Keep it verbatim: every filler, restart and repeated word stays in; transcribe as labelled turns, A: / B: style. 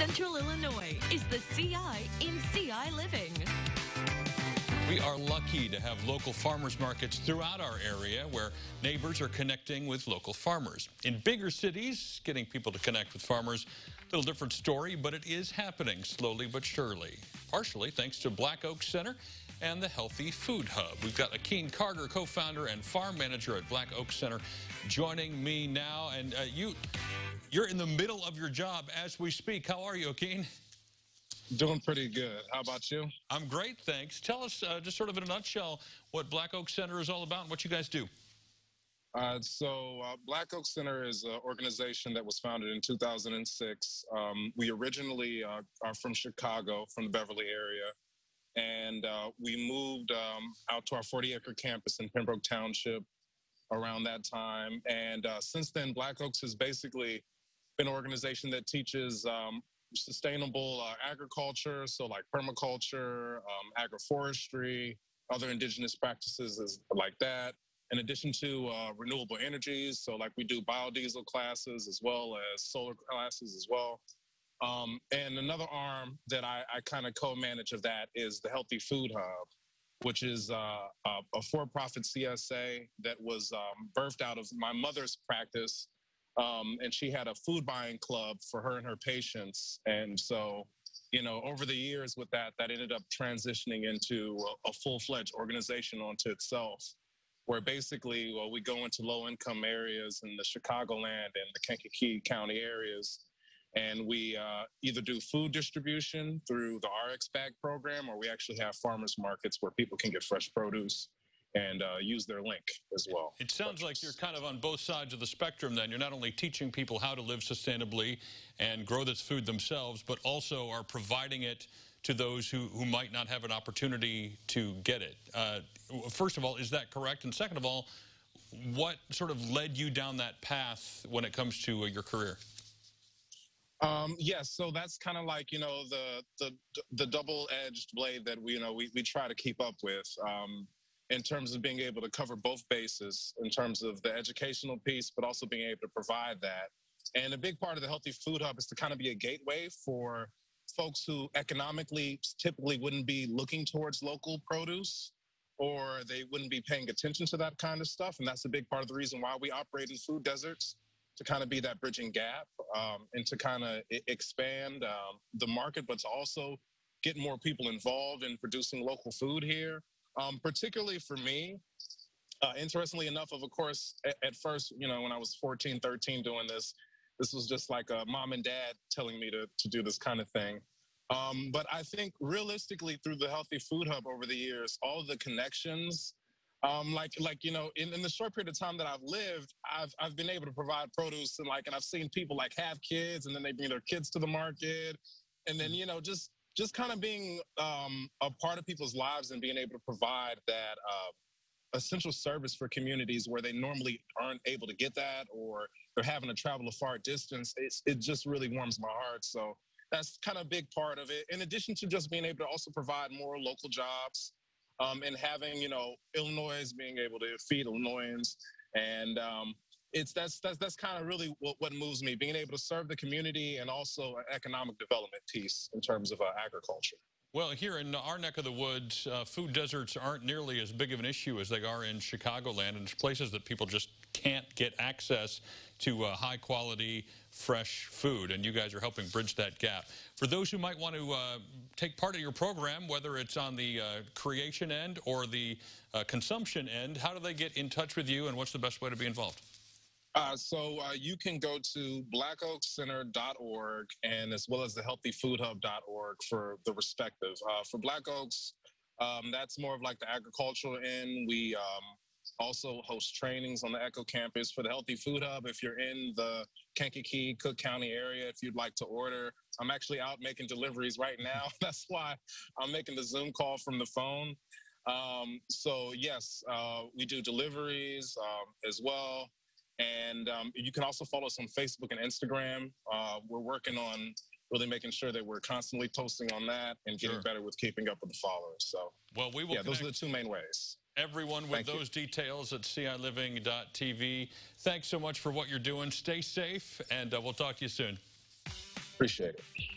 A: Central Illinois is the C I in C I Living.
B: We are lucky to have local farmers markets throughout our area where neighbors are connecting with local farmers. In bigger cities, getting people to connect with farmers, a little different story, but it is happening slowly but surely. Partially thanks to Black Oak Center and the Healthy Food Hub. We've got Akeen Carter, co-founder and farm manager at Black Oak Center, joining me now. And uh, you, you're in the middle of your job as we speak. How are you, Akeen?
C: Doing pretty good. How about you?
B: I'm great, thanks. Tell us, uh, just sort of in a nutshell, what Black Oak Center is all about and what you guys do.
C: Uh, so uh, Black Oak Center is an organization that was founded in two thousand six. Um, we originally uh, are from Chicago, from the Beverly area, and uh, we moved um, out to our forty acre campus in Pembroke Township around that time. And uh, since then, Black Oaks has basically been an organization that teaches um, sustainable uh, agriculture, so like permaculture, um, agroforestry, other indigenous practices is like that. In addition to uh, renewable energies, so like we do biodiesel classes as well as solar classes as well. Um, and another arm that I, I kind of co-manage of that is the Healthy Food Hub, which is uh, a, a for-profit C S A that was um, birthed out of my mother's practice. Um, and she had a food buying club for her and her patients. And so, you know, over the years with that, that ended up transitioning into a, a full-fledged organization onto itself, where basically, well, we go into low-income areas in the Chicagoland and the Kankakee County areas, and we uh, either do food distribution through the R X Bag program, or we actually have farmers markets where people can get fresh produce and uh, use their link as well.
B: It sounds like you're kind of on both sides of the spectrum then. You're not only teaching people how to live sustainably and grow this food themselves, but also are providing it to those who, who might not have an opportunity to get it. Uh, first of all, is that correct? And second of all, what sort of led you down that path when it comes to uh, your career?
C: Um, yes, so that's kind of like, you know, the the the double-edged blade that we, you know, we, we try to keep up with. Um, in terms of being able to cover both bases, in terms of the educational piece, but also being able to provide that. And a big part of the Healthy Food Hub is to kind of be a gateway for folks who economically typically wouldn't be looking towards local produce, or they wouldn't be paying attention to that kind of stuff. And that's a big part of the reason why we operate in food deserts, to kind of be that bridging gap, um, and to kind of expand um, the market, but to also get more people involved in producing local food here. Um, particularly for me, uh, interestingly enough, of course, at, at first, you know, when I was fourteen, thirteen doing this, this was just like a mom and dad telling me to, to do this kind of thing. Um, but I think realistically through the Healthy Food Hub over the years, all of the connections, um, like, like you know, in, in the short period of time that I've lived, I've, I've been able to provide produce, and like, and I've seen people like have kids and then they bring their kids to the market. And then, you know, just just kind of being um, a part of people's lives and being able to provide that uh, essential service for communities where they normally aren't able to get that, or they're having to travel a far distance. It's, it just really warms my heart. So that's kind of a big part of it. In addition to just being able to also provide more local jobs, um, and having, you know, Illinois being able to feed Illinoisans. And um, it's that's that's that's kind of really what, what moves me, being able to serve the community and also an economic development piece in terms of uh, agriculture.
B: Well, here in our neck of the woods, uh, food deserts aren't nearly as big of an issue as they are in Chicagoland, and it's places that people just can't get access to uh, high-quality, fresh food, and you guys are helping bridge that gap. For those who might want to uh, take part of your program, whether it's on the uh, creation end or the uh, consumption end, how do they get in touch with you, and what's the best way to be involved?
C: Uh, so uh, you can go to black oak center dot org, and as well as the healthy food hub dot org for the respective. Uh, for Black Oaks, um, that's more of like the agricultural end. We um, also host trainings on the Echo campus. For the Healthy Food Hub, if you're in the Kankakee, Cook County area, if you'd like to order, I'm actually out making deliveries right now. That's why I'm making the Zoom call from the phone. Um, so yes, uh, we do deliveries um, as well. And um, you can also follow us on Facebook and Instagram. Uh, we're working on really making sure that we're constantly posting on that and getting
B: Sure.
C: better with keeping up with the followers. So,
B: well, we will
C: yeah, those are the two main ways.
B: Everyone with
C: Thank
B: those
C: you.
B: details at C I living dot T V. Thanks so much for what you're doing. Stay safe, and uh, we'll talk to you soon.
C: Appreciate it.